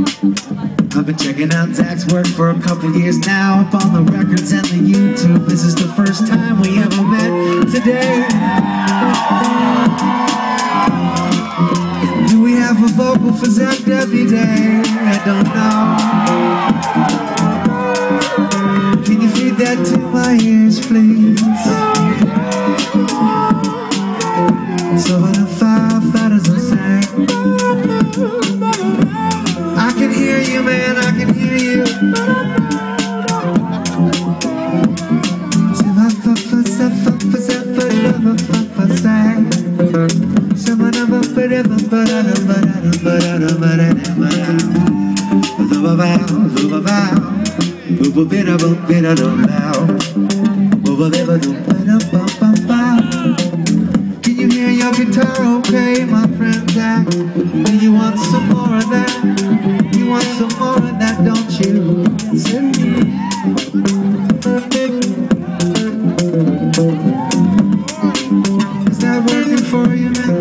I've been checking out Zach's work for a couple years now, up on the records and the YouTube. This is the first time we ever met today. Do we have a vocal for Zach every day? I don't know. Can you feed that to my ears, please? So when I fire fat as I say, I can hear you, man, I can hear you. Can you hear your guitar okay, my friend Zach? Do you want some more of that? You want some more of that, don't you? Send me. Is that working for you, man?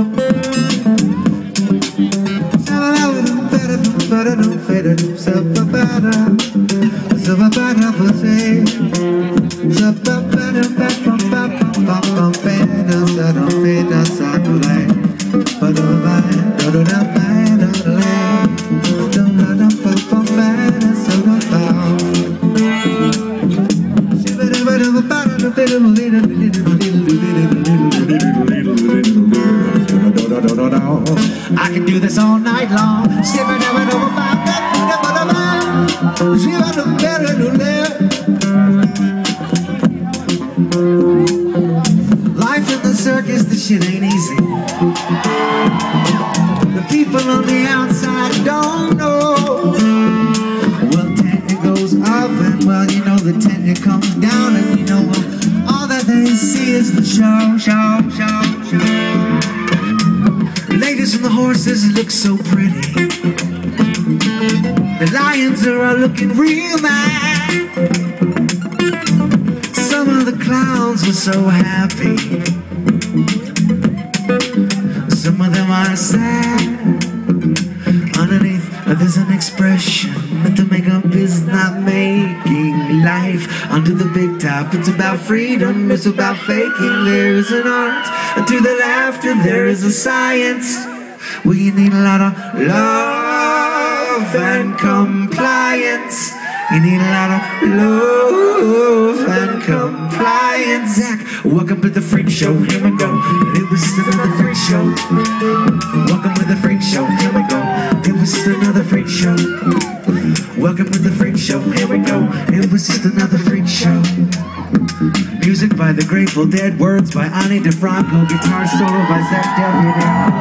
I can do this all night long. Life in the circus, this shit ain't easy. The people on the outside don't know. Well, tenure goes up, and well, you know the tenure comes down, and you know all that they see is the show. The ladies and the horses look so pretty. The lions are all looking real mad. Some of the clowns are so happy. Some of them are sad. Underneath there's an expression that the makeup is not making life under the big top. It's about freedom, it's about faking. There is an art, and to the laughter there is a science. We need a lot of love and compliance. You need a lot of love and compliance. Zach, welcome to the freak show, here we go. It was another freak show. Welcome to the freak show, here we go. It was just another freak show. Welcome to the freak show, here we go. It was just another freak show. Music by the Grateful Dead, words by Ani DeFranco, guitar solo by Zach Deputy.